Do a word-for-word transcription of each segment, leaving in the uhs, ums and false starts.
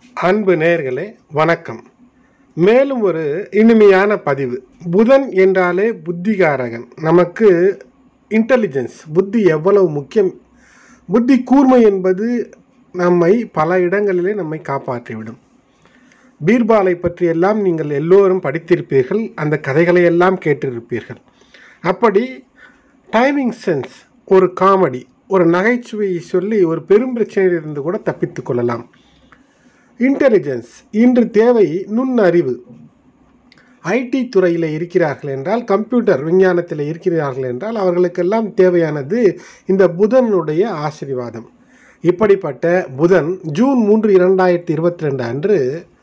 அன்பு நேயர்களே வணக்கம். மேலும் ஒரு இனிமையான பதிவு. புதன் என்றாலே புத்திகாரகன். நமக்கு இன்டெலிஜென்ஸ், புத்தி எவ்வளவு முக்கியம், புத்தி கூர்மை என்பது நம்மை பல இடங்களிலே நம்மை காப்பாற்றிவிடும். பீர்பாலை பற்றியெல்லாம் நீங்கள் எல்லோரும் படித்திருப்பீர்கள், அந்த கதைகளை எல்லாம் கேட்டிருப்பீர்கள். அப்படி டைமிங் சென்ஸ், ஒரு காமெடி, ஒரு நகைச்சுவையை சொல்லி ஒரு பெரும் பிரச்சனையிலிருந்து கூட தப்பித்து கொள்ளலாம். இன்டெலிஜென்ஸ் இன்று தேவை நுண்ணறிவு. ஐடி துறையில் இருக்கிறார்கள் என்றால், கம்ப்யூட்டர் விஞ்ஞானத்தில் இருக்கிறார்கள் என்றால் அவர்களுக்கெல்லாம் தேவையானது இந்த புதனுடைய ஆசீர்வாதம். இப்படிப்பட்ட புதன் ஜூன் மூன்று இரண்டாயிரத்தி இருபத்தி ரெண்டு அன்று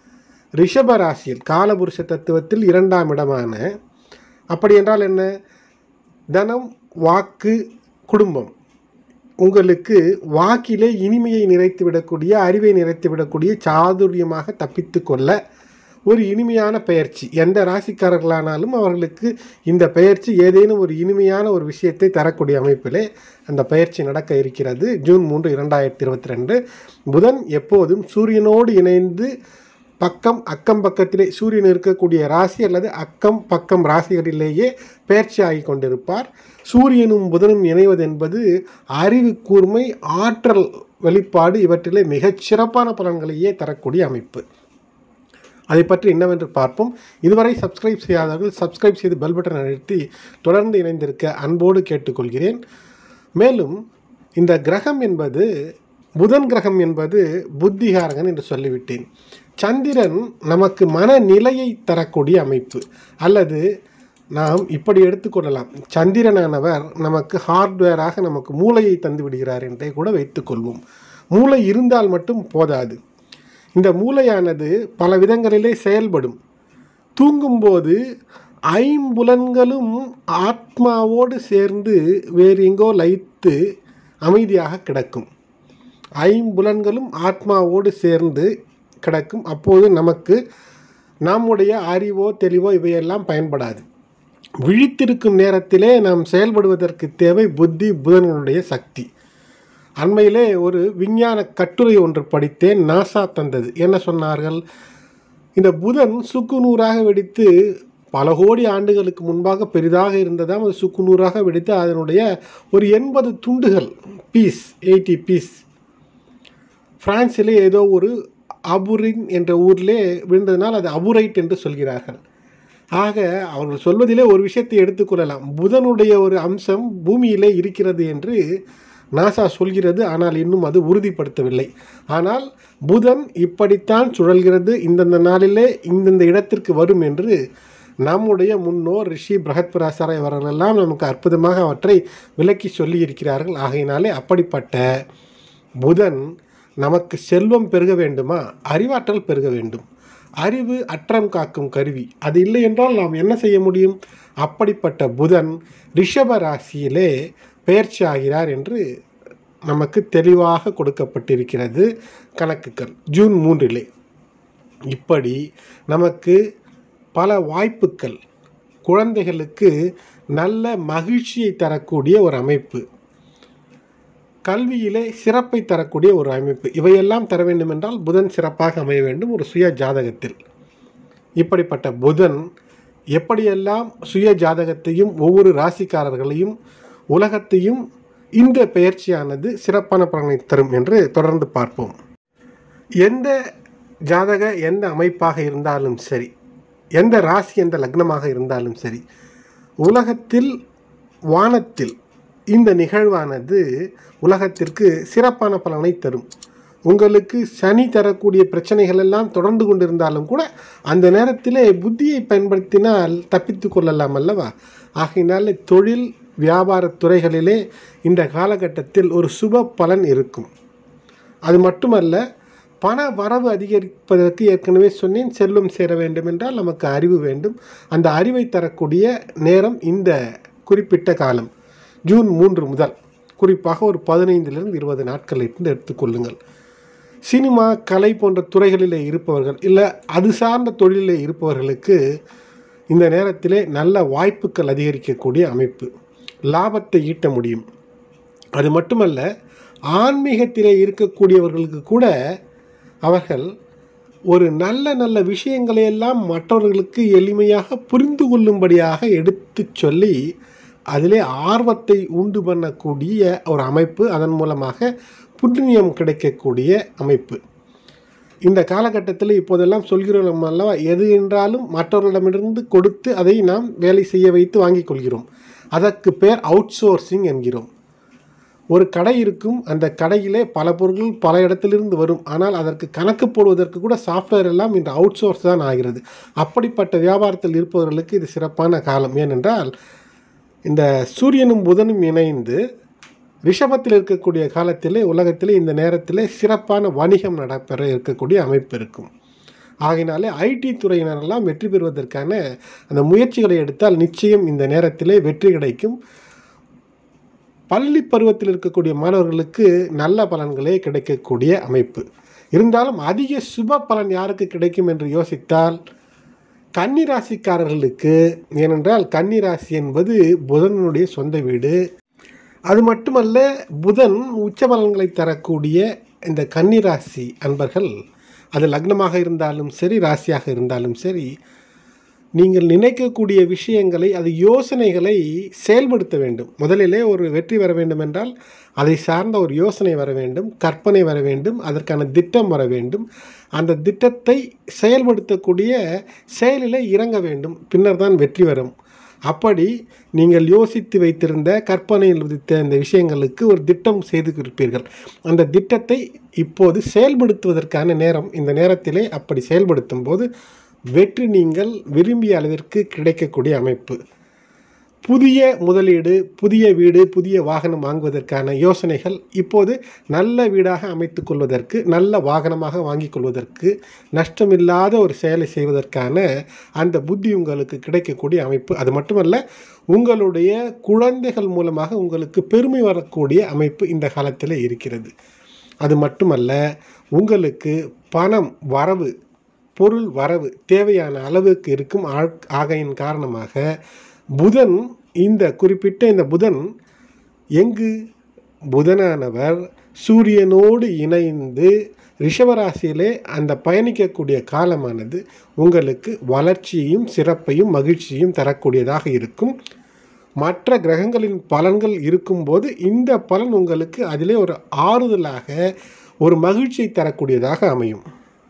ரிஷப ராசியில் காலபுருஷ தத்துவத்தில் இரண்டாம் இடமான, அப்படி என்றால் என்ன, தனம், வாக்கு, குடும்பம், உங்களுக்கு வாக்கிலே இனிமையை நிறைத்து விடக்கூடிய, அறிவை நிறைத்து விடக்கூடிய, சாதுரியமாக தப்பித்து கொள்ள ஒரு இனிமையான பெயர்ச்சி. எந்த ராசிக்காரர்களானாலும் அவர்களுக்கு இந்த பெயர்ச்சி ஏதேனும் ஒரு இனிமையான ஒரு விஷயத்தை தரக்கூடிய அமைப்பிலே அந்த பயிற்சி நடக்க இருக்கிறது. ஜூன் மூன்று இரண்டாயிரத்தி இருபத்தி ரெண்டு புதன் எப்போதும் சூரியனோடு இணைந்து பக்கம் அக்கம் பக்கத்திலே சூரியன் இருக்கக்கூடிய ராசி அல்லது அக்கம் பக்கம் ராசிகளிலேயே பெயர்ச்சி ஆகி கொண்டிருப்பார். சூரியனும் புதனும் இணைவது என்பது அறிவு கூர்மை, ஆற்றல் வெளிப்பாடு, இவற்றிலே மிகச் சிறப்பான பலன்களையே தரக்கூடிய அமைப்பு. அதை பற்றி என்னவென்று பார்ப்போம். இதுவரை சப்ஸ்கிரைப் செய்யாதவர்கள் சப்ஸ்கிரைப் செய்து பெல் பட்டன் அழுத்தி தொடர்ந்து இணைந்திருக்க அன்போடு கேட்டுக்கொள்கிறேன். மேலும் இந்த கிரகம் என்பது, புதன் கிரகம் என்பது புத்திகாரகன் என்று சொல்லிவிட்டேன். சந்திரன் நமக்கு மனநிலையை தரக்கூடிய அமைப்பு, அல்லது நாம் இப்படி எடுத்துக்கொள்ளலாம், சந்திரனானவர் நமக்கு ஹார்ட்வேராக நமக்கு மூளையை தந்து விடுகிறார் என்றே கூட வைத்துக்கொள்வோம். மூளை இருந்தால் மட்டும் போதாது. இந்த மூளையானது பல விதங்களிலே செயல்படும். தூங்கும்போது ஐம்புலன்களும் ஆத்மாவோடு சேர்ந்து வேறு எங்கோ லயித்து அமைதியாக கிடக்கும். ஐம்புலன்களும் ஆத்மாவோடு சேர்ந்து கிடக்கும். அப்போது நமக்கு நம்முடைய அறிவோ தெளிவோ இவையெல்லாம் பயன்படாது. விழித்திருக்கும் நேரத்திலே நாம் செயல்படுவதற்கு தேவை புத்தி, புதனுடைய சக்தி. அண்மையிலே ஒரு விஞ்ஞான கட்டுரை ஒன்று படித்தேன், நாசா தந்தது. என்ன சொன்னார்கள், இந்த புதன் சுக்குநூறாக வெடித்து பல கோடி ஆண்டுகளுக்கு முன்பாக பெரிதாக இருந்ததாம். அது சுக்குநூறாக வெடித்து அதனுடைய ஒரு எண்பது துண்டுகள், பீஸ், எயிட்டி பீஸ் பிரான்சிலே ஏதோ ஒரு அபுரின் என்ற ஊரிலே விழுந்ததினால் அது அபுரைட் என்று சொல்கிறார்கள். ஆக அவர்கள் சொல்வதிலே ஒரு விஷயத்தை எடுத்துக்கொள்ளலாம். புதனுடைய ஒரு அம்சம் பூமியிலே இருக்கிறது என்று நாசா சொல்கிறது. ஆனால் இன்னும் அது உறுதிப்படுத்தவில்லை. ஆனால் புதன் இப்படித்தான் சுழல்கிறது, இந்தந்த நாளிலே இந்தந்த இடத்திற்கு வரும் என்று நம்முடைய முன்னோர் ரிஷி பிரகத்பராசர் இவர்களெல்லாம் நமக்கு அற்புதமாக அவற்றை விளக்கி சொல்லி இருக்கிறார்கள். ஆகையினாலே அப்படிப்பட்ட புதன் நமக்கு செல்வம் பெருக வேண்டுமா, அறிவாற்றல் பெருக வேண்டும். அறிவு அற்றம் காக்கும் கருவி. அது இல்லை என்றால் நாம் என்ன செய்ய முடியும்? அப்படிப்பட்ட புதன் ரிஷப ராசியிலே பெயர்ச்சி ஆகிறார் என்று நமக்கு தெளிவாக கொடுக்கப்பட்டிருக்கிறது கணக்குகள் ஜூன் மூன்றிலே. இப்படி நமக்கு பல வாய்ப்புகள், குழந்தைகளுக்கு நல்ல மகிழ்ச்சியை தரக்கூடிய ஒரு அமைப்பு, கல்வியிலே சிறப்பை தரக்கூடிய ஒரு அமைப்பு, இவையெல்லாம் தர வேண்டும் என்றால் புதன் சிறப்பாக அமைய வேண்டும் ஒரு சுய ஜாதகத்தில். இப்படிப்பட்ட புதன் எப்படியெல்லாம் சுய ஜாதகத்தையும் ஒவ்வொரு ராசிக்காரர்களையும் உலகத்தையும் இந்த பெயர்ச்சியானது சிறப்பான பலனை தரும் என்று தொடர்ந்து பார்ப்போம். எந்த ஜாதக எந்த அமைப்பாக இருந்தாலும் சரி, எந்த ராசி எந்த லக்னமாக இருந்தாலும் சரி, உலகத்தில் வானத்தில் இந்த நிகழ்வானது உலகத்திற்கு சிறப்பான பலனை தரும். உங்களுக்கு சனி தரக்கூடிய பிரச்சனைகள் எல்லாம் தொடர்ந்து கொண்டிருந்தாலும் கூட அந்த நேரத்திலே புத்தியை பயன்படுத்தினால் தப்பித்து கொள்ளலாம் அல்லவா? ஆகையினாலே தொழில் வியாபார துறைகளிலே இந்த காலகட்டத்தில் ஒரு சுப பலன் இருக்கும். அது மட்டுமல்ல, பண வரவு அதிகரிப்பதற்கு ஏற்கனவே சொன்னேன், செல்வம் சேர வேண்டும் என்றால் நமக்கு அறிவு வேண்டும். அந்த அறிவை தரக்கூடிய நேரம் இந்த குறிப்பிட்ட காலம் ஜூன் மூன்று முதல், குறிப்பாக ஒரு பதினைந்திலிருந்து இருபது நாட்களிலிருந்து எடுத்துக்கொள்ளுங்கள். சினிமா, கலை போன்ற துறைகளிலே இருப்பவர்கள், இல்லை அது சார்ந்த தொழிலிலே இருப்பவர்களுக்கு இந்த நேரத்திலே நல்ல வாய்ப்புகள் அதிகரிக்கக்கூடிய அமைப்பு, லாபத்தை ஈட்ட முடியும். அது மட்டுமல்ல, ஆன்மீகத்திலே இருக்கக்கூடியவர்களுக்கு கூட அவர்கள் ஒரு நல்ல நல்ல விஷயங்களையெல்லாம் மற்றவர்களுக்கு எளிமையாக புரிந்து கொள்ளும்படியாக எடுத்து சொல்லி அதிலே ஆர்வத்தை உண்டு பண்ணக்கூடிய ஒரு அமைப்பு, அதன் மூலமாக புண்ணியம் கிடைக்கக்கூடிய அமைப்பு. இந்த காலகட்டத்தில் இப்போதெல்லாம் சொல்கிறோம் அல்லவா, எது என்றாலும் மற்றவர்களிடமிருந்து கொடுத்து அதை நாம் வேலை செய்ய வைத்து வாங்கிக் கொள்கிறோம். அதற்கு பேர் அவுட் சோர்சிங் என்கிறோம். ஒரு கடை இருக்கும், அந்த கடையிலே பல பொருட்கள் பல இடத்திலிருந்து வரும், ஆனால் அதற்கு கணக்கு போடுவதற்கு கூட சாஃப்ட்வேர் எல்லாம் இந்த அவுட் சோர்ஸ் தான் ஆகிறது. அப்படிப்பட்ட வியாபாரத்தில் இருப்பவர்களுக்கு இது சிறப்பான காலம். ஏனென்றால் இந்த சூரியனும் புதனும் இணைந்து ரிஷபத்தில் இருக்கக்கூடிய காலத்திலே உலகத்திலே இந்த நேரத்திலே சிறப்பான வணிகம் நடைபெற இருக்கக்கூடிய அமைப்பு இருக்கும். ஆகையினாலே ஐடி துறையினரெல்லாம் வெற்றி பெறுவதற்கான அந்த முயற்சிகளை எடுத்தால் நிச்சயம் இந்த நேரத்திலே வெற்றி கிடைக்கும். பள்ளி பருவத்தில் இருக்கக்கூடிய மாணவர்களுக்கு நல்ல பலன்களே கிடைக்கக்கூடிய அமைப்பு. இருந்தாலும் அதிக சுப பலன் யாருக்கு கிடைக்கும் என்று யோசித்தால் கன்னிராசிக்காரர்களுக்கு. ஏனென்றால் கன்னிராசி என்பது புதனுடைய சொந்த வீடு. அது மட்டுமல்ல, புதன் உச்ச பலன்களை தரக்கூடிய இந்த கன்னிராசி அன்பர்கள், அது லக்னமாக இருந்தாலும் சரி ராசியாக இருந்தாலும் சரி, நீங்கள் நினைக்கக்கூடிய விஷயங்களை, அது யோசனைகளை செயல்படுத்த வேண்டும். முதலிலே ஒரு வெற்றி வர வேண்டும் என்றால் அதை சார்ந்த ஒரு யோசனை வர வேண்டும், கற்பனை வர வேண்டும், அதற்கான திட்டம் வர வேண்டும். அந்த திட்டத்தை செயல்படுத்தக்கூடிய செயலில் இறங்க வேண்டும், பின்னர் தான் வெற்றி வரும். அப்படி நீங்கள் யோசித்து வைத்திருந்த கற்பனையில் உதித்த இந்த விஷயங்களுக்கு ஒரு திட்டம் செய்து இருப்பீர்கள். அந்த திட்டத்தை இப்போது செயல்படுத்துவதற்கான நேரம். இந்த நேரத்திலே அப்படி செயல்படுத்தும் போது வெற்றி நீங்கள் விரும்பிய அளவிற்கு கிடைக்கக்கூடிய அமைப்பு. புதிய முதலீடு, புதிய வீடு, புதிய வாகனம் வாங்குவதற்கான யோசனைகள் இப்போது நல்ல வீடாக அமைத்து கொள்வதற்கு, நல்ல வாகனமாக வாங்கி கொள்வதற்கு, நஷ்டமில்லாத ஒரு செயலை செய்வதற்கான அந்த புத்தி உங்களுக்கு கிடைக்கக்கூடிய அமைப்பு. அது மட்டுமல்ல, உங்களுடைய குழந்தைகள் மூலமாக உங்களுக்கு பெருமை வரக்கூடிய அமைப்பு இந்த காலத்தில் இருக்கிறது. அது மட்டுமல்ல, உங்களுக்கு பணம் வரவு, பொருள் வரவு தேவையான அளவுக்கு இருக்கும். ஆகையின் காரணமாக புதன், இந்த குறிப்பிட்ட இந்த புதன் எங்கு புதனானவர் சூரியனோடு இணைந்து ரிஷபராசியிலே அந்த பயணிக்கக்கூடிய காலமானது உங்களுக்கு வளர்ச்சியையும் சிறப்பையும் மகிழ்ச்சியும் தரக்கூடியதாக இருக்கும். மற்ற கிரகங்களின் பலன்கள் இருக்கும்போது இந்த பலன் உங்களுக்கு அதிலே ஒரு ஆறுதலாக, ஒரு மகிழ்ச்சியை தரக்கூடியதாக அமையும்.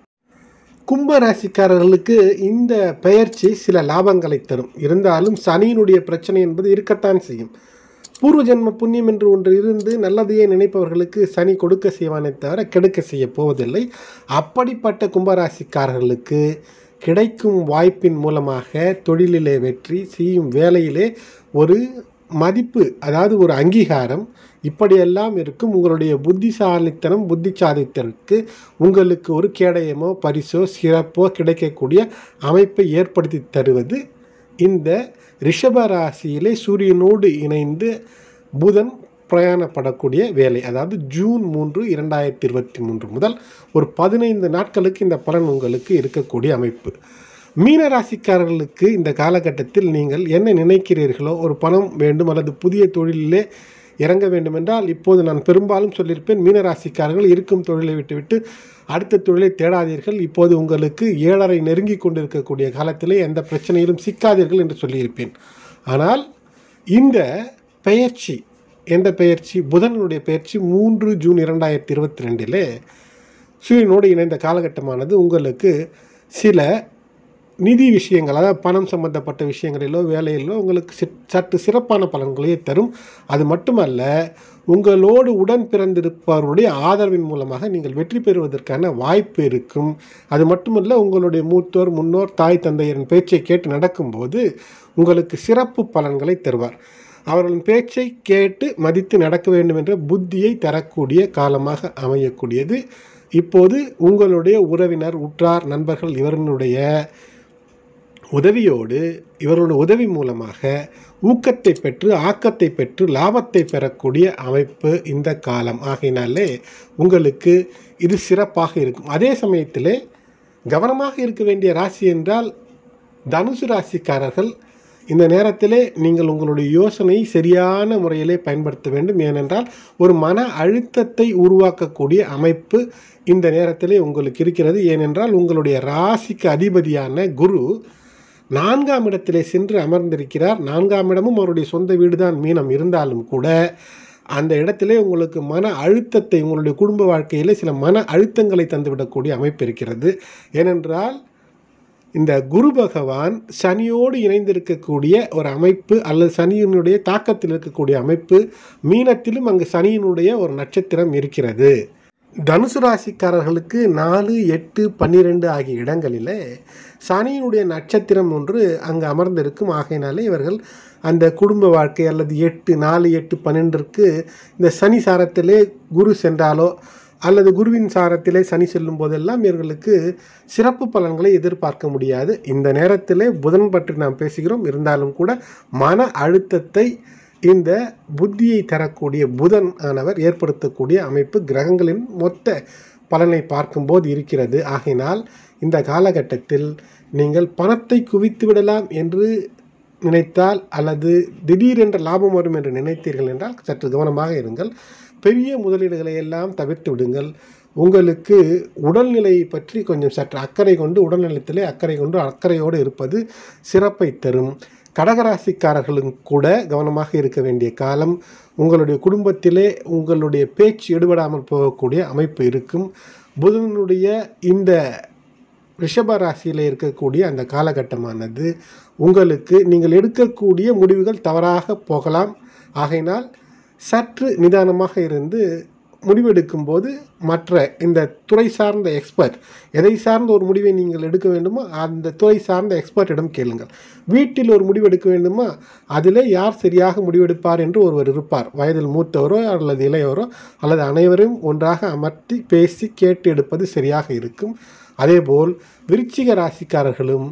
கும்பராசிக்காரர்களுக்கு இந்த பெயர்ச்சி சில லாபங்களை தரும். இருந்தாலும் சனியினுடைய பிரச்சனை என்பது இருக்கத்தான் செய்யும். பூர்வ ஜென்ம புண்ணியம் என்று ஒன்று இருந்து நல்லதையே நினைப்பவர்களுக்கு சனி கொடுக்க செய்வானே தவிர கெடுக்க செய்ய போவதில்லை. அப்படிப்பட்ட கும்பராசிக்காரர்களுக்கு கிடைக்கும் வாய்ப்பின் மூலமாக தொழிலிலே வெற்றி, செய்யும் வேலையிலே ஒரு மதிப்பு, அதாவது ஒரு அங்கீகாரம், இப்படியெல்லாம் இருக்கும். உங்களுடைய புத்திசாலித்தனம், புத்திசாலித்தனுக்கு உங்களுக்கு ஒரு கேடயமோ பரிசோ சிறப்போ கிடைக்கக்கூடிய அமைப்பை ஏற்படுத்தி தருவது இந்த ரிஷப ராசியிலே சூரியனோடு இணைந்து புதன் பிரயாணப்படக்கூடிய வேலை. அதாவது ஜூன் மூன்று இரண்டாயிரத்தி இருபத்தி மூன்று முதல் ஒரு பதினைந்து நாட்களுக்கு இந்த பலன் உங்களுக்கு இருக்கக்கூடிய அமைப்பு. மீன ராசிக்காரர்களுக்கு இந்த காலகட்டத்தில் நீங்கள் என்ன நினைக்கிறீர்களோ, ஒரு பணம் வேண்டும் அல்லது புதிய தொழிலிலே இறங்க வேண்டும் என்றால், இப்போது நான் பெரும்பாலும் சொல்லியிருப்பேன், மீனராசிக்காரர்கள் இருக்கும் தொழிலை விட்டுவிட்டு அடுத்த தொழிலை தேடாதீர்கள். இப்போது உங்களுக்கு ஏழரை நெருங்கி கொண்டிருக்கக்கூடிய காலத்திலே எந்த பிரச்சனையிலும் சிக்காதீர்கள் என்று சொல்லியிருப்பேன். ஆனால் இந்த பெயர்ச்சி, எந்த பெயர்ச்சி? புதனுடைய பெயர்ச்சி மூன்று ஜூன் இரண்டாயிரத்தி இருபத்தி ரெண்டிலே சூரியனோடு இணைந்த காலகட்டமானது உங்களுக்கு சில நிதி விஷயங்கள், அதாவது பணம் சம்பந்தப்பட்ட விஷயங்களிலோ வேலையிலோ உங்களுக்கு சற்று சிறப்பான பலன்களையே தரும். அது மட்டுமல்ல, உங்களோடு உடன் பிறந்திருப்பவருடைய ஆதரவின் மூலமாக நீங்கள் வெற்றி பெறுவதற்கான வாய்ப்பு இருக்கும். அது மட்டுமல்ல, உங்களுடைய மூத்தோர், முன்னோர், தாய் தந்தையரின் பேச்சை கேட்டு நடக்கும்போது உங்களுக்கு சிறப்பு பலன்களை தருவார். அவர்களின் பேச்சை கேட்டு மதித்து நடக்க வேண்டும் என்ற புத்தியை தரக்கூடிய காலமாக அமையக்கூடியது. இப்போது உங்களுடைய உறவினர், உற்றார், நண்பர்கள் இவர்களுடைய உதவியோடு, இவர்களுடைய உதவி மூலமாக ஊக்கத்தை பெற்று, ஆக்கத்தை பெற்று, லாபத்தை பெறக்கூடிய அமைப்பு இந்த காலம். ஆகையினாலே உங்களுக்கு இது சிறப்பாக இருக்கும். அதே சமயத்திலே கவனமாக இருக்க வேண்டிய ராசி என்றால் தனுசு ராசிக்காரர்கள். இந்த நேரத்திலே நீங்கள் உங்களுடைய யோசனை சரியான முறையிலே பயன்படுத்த வேண்டும். ஏனென்றால் ஒரு மன அழுத்தத்தை உருவாக்கக்கூடிய அமைப்பு இந்த நேரத்திலே உங்களுக்கு இருக்கிறது. ஏனென்றால் உங்களுடைய ராசிக்கு அதிபதியான குரு நான்காம் இடத்திலே சென்று அமர்ந்திருக்கிறார். நான்காம் இடமும் அவருடைய சொந்த வீடு தான் மீனம் இருந்தாலும் கூட அந்த இடத்திலே உங்களுக்கு மன அழுத்தத்தை, உங்களுடைய குடும்ப வாழ்க்கையில் சில மன அழுத்தங்களை தந்துவிடக்கூடிய அமைப்பு இருக்கிறது. ஏனென்றால் இந்த குரு பகவான் சனியோடு இணைந்திருக்கக்கூடிய ஒரு அமைப்பு அல்லது சனியினுடைய தாக்கத்தில் இருக்கக்கூடிய அமைப்பு. மீனத்திலும் அங்கு சனியினுடைய ஒரு நட்சத்திரம் இருக்கிறது. தனுசு ராசிக்காரர்களுக்கு நாலு எட்டு பன்னிரெண்டு ஆகிய இடங்களில் சனியினுடைய நட்சத்திரம் ஒன்று அங்கு அமர்ந்திருக்கும். ஆகையினாலே இவர்கள் அந்த குடும்ப வாழ்க்கை அல்லது எட்டு நாலு எட்டு பன்னெண்டிற்கு இந்த சனி சாரத்திலே குரு சென்றாலோ அல்லது குருவின் சாரத்திலே சனி செல்லும் போதெல்லாம் இவர்களுக்கு சிறப்பு பலன்களை எதிர்பார்க்க முடியாது. இந்த நேரத்திலே புதன் பற்றி நாம் பேசுகிறோம். இருந்தாலும் கூட மன அழுத்தத்தை இந்த புத்தியை தரக்கூடிய புதன் ஆனவர் ஏற்படுத்தக்கூடிய அமைப்பு கிரகங்களின் மொத்த பலனை பார்க்கும்போது இருக்கிறது. ஆகையினால் இந்த காலகட்டத்தில் நீங்கள் பணத்தை குவித்து விடலாம் என்று நினைத்தால் அல்லது திடீரென்ற லாபம் வரும் என்று நினைத்தீர்கள் என்றால் சற்று கவனமாக இருங்கள். பெரிய முதலீடுகளை எல்லாம் தவிர்த்து விடுங்கள். உங்களுக்கு உடல்நிலையை பற்றி கொஞ்சம் சற்று அக்கறை கொண்டு உடல்நலத்திலே அக்கறை கொண்டு அக்கறையோடு இருப்பது சிறப்பை தரும். கடகராசிக்காரர்களும் கூட கவனமாக இருக்க வேண்டிய காலம். உங்களுடைய குடும்பத்திலே உங்களுடைய பேச்சு எடுபடாமல் போகக்கூடிய அமைப்பு இருக்கும். புதனுடைய இந்த ரிஷப ராசியில் இருக்கக்கூடிய அந்த காலகட்டமானது உங்களுக்கு நீங்கள் எடுக்கக்கூடிய முடிவுகள் தவறாக போகலாம். ஆகையினால் சற்று நிதானமாக இருந்து முடிவெடுக்கும் போது மற்ற இந்த துறை சார்ந்த எக்ஸ்பர்ட், எதை சார்ந்த ஒரு முடிவை நீங்கள் எடுக்க வேண்டுமோ அந்த துறை சார்ந்த எக்ஸ்பர்ட்டிடம் கேளுங்கள். வீட்டில் ஒரு முடிவு எடுக்க வேண்டுமா, அதில் யார் சரியாக முடிவெடுப்பார் என்று ஒருவர் இருப்பார். வயதில் மூத்தவரோ அல்லது இளையவரோ அல்லது அனைவரும் ஒன்றாக அமர்த்தி பேசி கேட்டு எடுப்பது சரியாக இருக்கும். அதேபோல் விருச்சிக ராசிக்காரர்களும்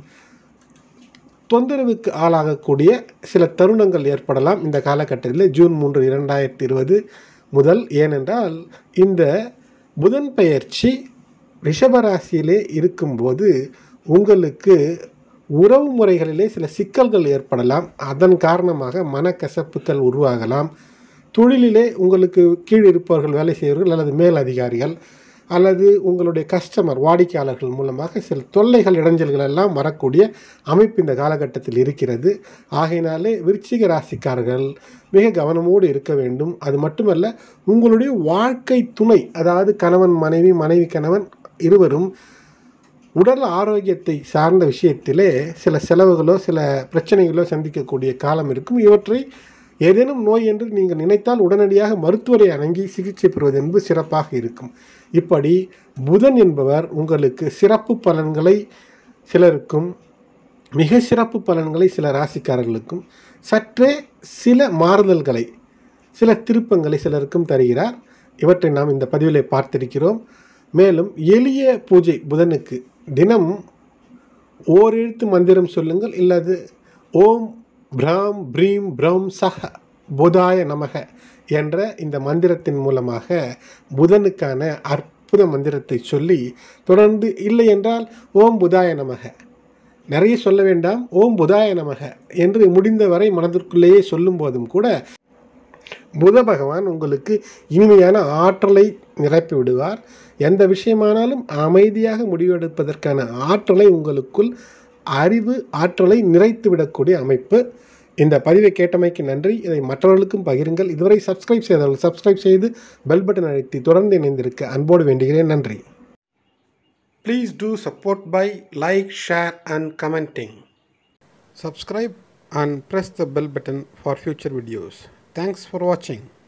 தொந்தரவுக்கு ஆளாகக்கூடிய சில தருணங்கள் ஏற்படலாம் இந்த காலகட்டத்தில் ஜூன் மூன்று இரண்டாயிரத்தி இருபது முதல். ஏனென்றால் இந்த புதன் பெயர்ச்சி ரிஷபராசியிலே இருக்கும்போது உங்களுக்கு உறவு முறைகளிலே சில சிக்கல்கள் ஏற்படலாம். அதன் காரணமாக மனக்கசப்புகள் உருவாகலாம். தொழிலிலே உங்களுக்கு கீழ் இருப்பவர்கள், வேலை செய்வர்கள் அல்லது மேல் அதிகாரிகள் அல்லது உங்களுடைய கஸ்டமர் வாடிக்கையாளர்கள் மூலமாக சில தொல்லைகள் இடைஞ்சல்கள் எல்லாம் வரக்கூடிய அமைப்பு இந்த காலகட்டத்தில் இருக்கிறது. ஆகையினாலே விருச்சிக ராசிக்காரர்கள் மிக கவனமோடு இருக்க வேண்டும். அது மட்டுமல்ல, உங்களுடைய வாழ்க்கை துணை, அதாவது கணவன் மனைவி, மனைவி கணவன் இருவரும் உடல் ஆரோக்கியத்தை சார்ந்த விஷயத்திலே சில செலவுகளோ சில பிரச்சனைகளோ சந்திக்கக்கூடிய காலம் இருக்கும். இவற்றை ஏதேனும் நோய் என்று நீங்கள் நினைத்தால் உடனடியாக மருத்துவரை அணுகி சிகிச்சை பெறுவது என்பது சிறப்பாக இருக்கும். இப்படி புதன் என்பவர் உங்களுக்கு சிறப்பு பலன்களை சிலருக்கும், மிக சிறப்பு பலன்களை சில ராசிக்காரர்களுக்கும், சற்றே சில மாறுதல்களை, சில திருப்பங்களை சிலருக்கும் தருகிறார். இவற்றை நாம் இந்த பதிவிலே பார்த்திருக்கிறோம். மேலும் எளிய பூஜை புதனுக்கு தினம் ஓரெழுத்து மந்திரம் சொல்லுங்கள். இல்லது ஓம் பிராம் பிரீம் பிரம் சஹ புதாய நமக என்ற இந்த மந்திரத்தின் மூலமாக புதனுக்கான அற்புத மந்திரத்தை சொல்லி தொடர்ந்து, இல்லை என்றால் ஓம் புதாய நமக, நிறைய சொல்ல வேண்டாம், ஓம் புதாய நமக என்று முடிந்தவரை மனதிற்குள்ளேயே சொல்லும் போதும் கூட புத பகவான் உங்களுக்கு இனிமையான ஆற்றலை நிரப்பி விடுவார். எந்த விஷயமானாலும் அமைதியாக முடிவெடுப்பதற்கான ஆற்றலை உங்களுக்குள், அறிவு ஆற்றலை நிறைத்து விடக்கூடிய அமைப்பு. இந்த பதிவை கேட்டமைக்கு நன்றி. இதை மற்றவர்களுக்கும் பகிருங்கள். இதுவரை சப்ஸ்கிரைப் செய்தவர்கள் சப்ஸ்கிரைப் செய்து பெல் பட்டன் அழுத்தி தொடர்ந்து இணைந்திருக்க அன்போடு வேண்டுகிறேன். நன்றி. Please do support by like, share and commenting. Subscribe and press the bell button for future videos. Thanks for watching.